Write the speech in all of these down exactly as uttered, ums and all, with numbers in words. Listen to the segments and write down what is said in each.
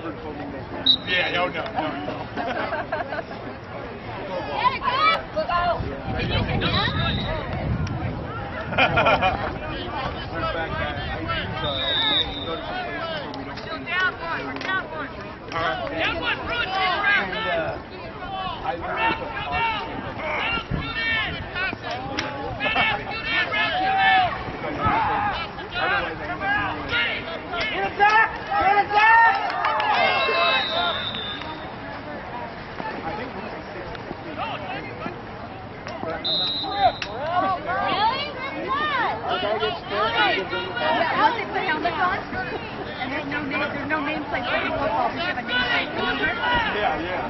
Yeah, no, no, no. Look out! There's no name, there's no nameplate for the football. We have a nameplate, remember? Yeah, yeah.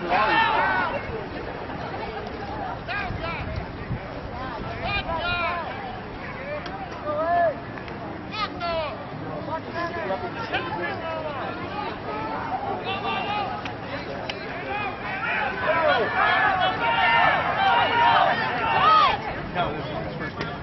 No, this is his first game.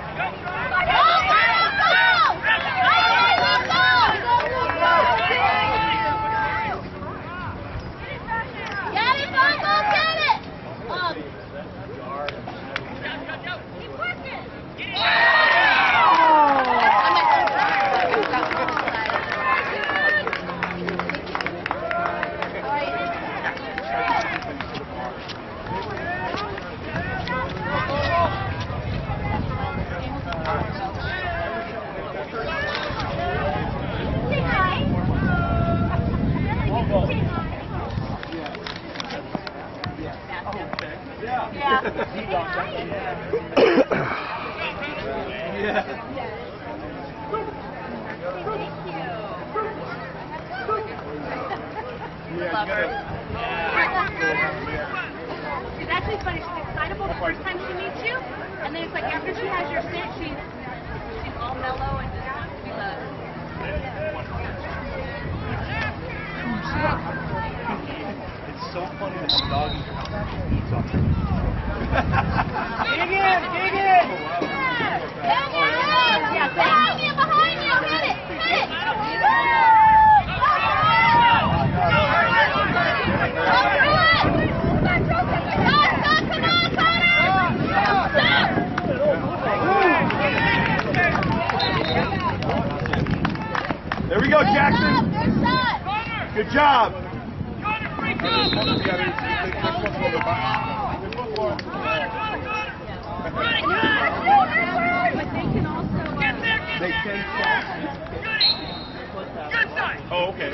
Love her. It's actually funny. She's excitable the first time she meets you, and then it's like after she has your scent, she's she's all mellow and we love her. It's so funny that the dog eats something. Dig in! Dig in! Yeah, behind you! Behind you! Hit it! Hit it! There we go, Jackson. Good job. They can Oh, okay.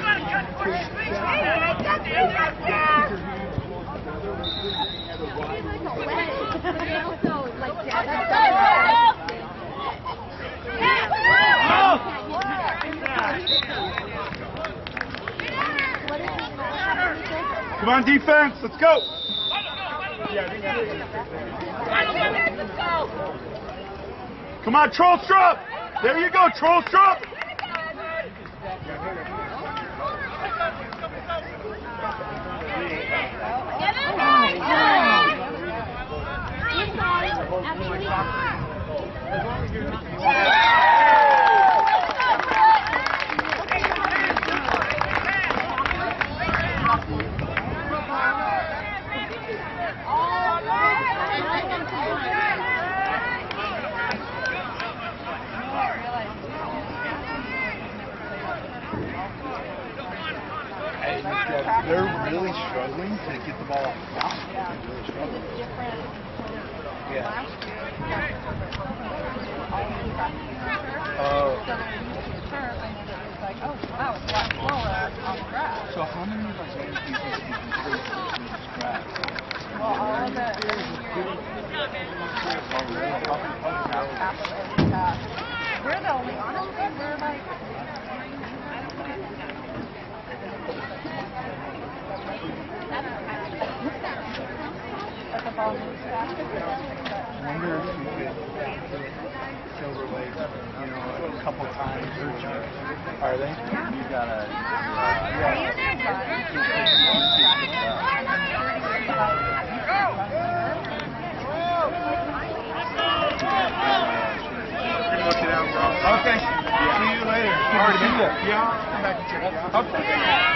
Come on, defense. Let's go. Come on, Trollstrup. There you go, Trollstrup. They're really struggling to get the ball off the top. They're really struggling. Yeah. Uh, so how many of us other people do you consider scratch? Well, all the... We're the only, honestly, we're like... I wonder if you could silver legs, you know, a couple times. Are they? You gotta. Uh, yeah. Okay. See you later. Yeah. Come back and check it out. Okay.